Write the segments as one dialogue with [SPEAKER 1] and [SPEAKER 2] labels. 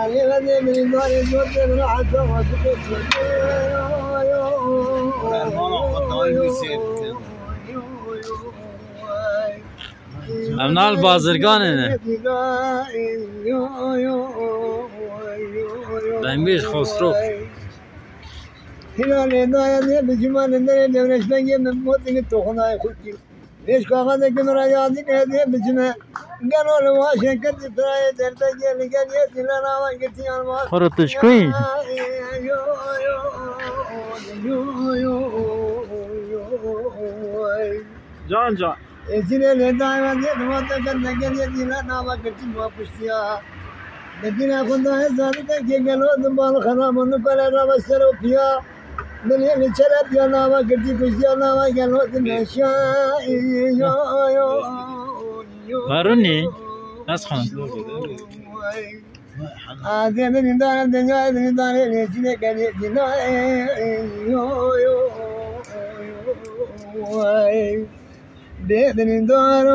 [SPEAKER 1] امنال بازرگانه بنبیش خسرو
[SPEAKER 2] هلال دايا بجمال الدنيا دورش بنجي من موتك التخنا خدي ليش كاغذ كمرا يادك هذه بجمع قالوا له واشن كنت فراي ترتجي لقال يتي لنا وقتي انا
[SPEAKER 1] خرطشكوين جان جان
[SPEAKER 2] إذن دائما يتوقع كنا قال يتي لنا وقتي وقتيا لكن أخذ ذلك كقالوا دمال خرام ونقل راسرو فيها دليل شرط يا ناوا قدي كشيا ناوا قالوا تمشي
[SPEAKER 1] ماروني نسخن
[SPEAKER 2] هذا من دار الدنيا من دار الجنة قال يجينا من دار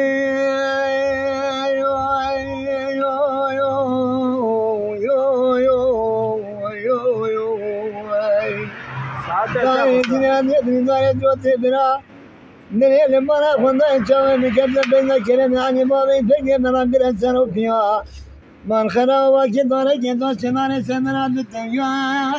[SPEAKER 2] نريد مرا خندا شوي مكذب بين كلام يعني ما بين فكر مرا بالأنسان فيها من خلا واجد داري جدا سنان سنان بالتنجا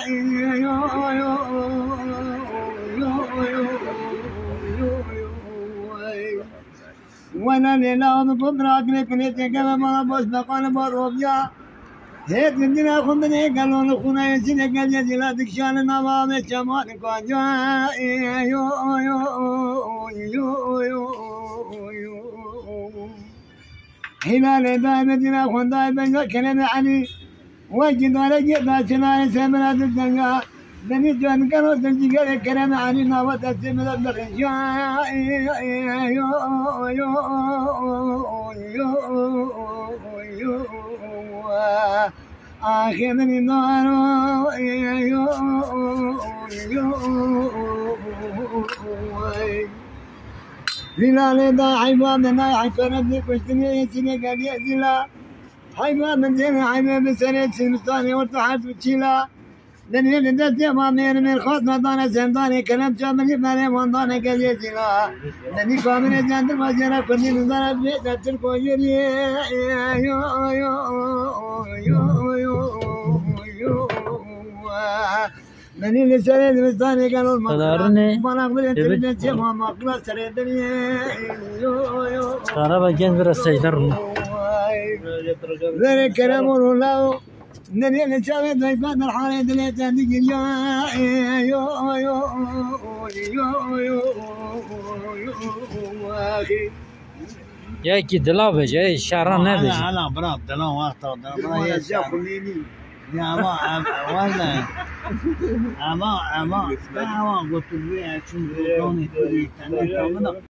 [SPEAKER 2] وانا ليلا بكبر أكل كنيت كذا مرا بس بقال بروبيا هيك من دنا خن بني قالوا نخونا يسين قال يجلا دكشان نوام جمال قاجا يو يو يو يو هلال دائما دنا خن دائما كلام علي وجد على جدا سنا سمرا الدنيا بني جان قالوا تنجي قال كلام علي نوات سمرا الدنيا يو يو يو آخر من النار زلال دا حيوان من حيوان ابن كشتني يسني قال يزلا حيوان من زين حيوان بسنة سمستاني وارتحت وتشيلا دنيا لدت ما من خاص دانا زنداني كلام جامني مالي واندانا قال يزلا دني كامل جاندر ما جرى كني نزار بيت تلكو يري دني لسرد مستاني قالوا ما نقبل انت ما مقبل سرد
[SPEAKER 1] ترى بجن برسيدر
[SPEAKER 2] ذلك كلام الله نبي نشاهد ضيفان الحارة دليل تهديك يا يو يو يو أخي
[SPEAKER 1] يا كي دلا بجاي شعران نبي
[SPEAKER 3] لا براد دلا وقت دلا يا خليني يا ما ولا أما قلت له شو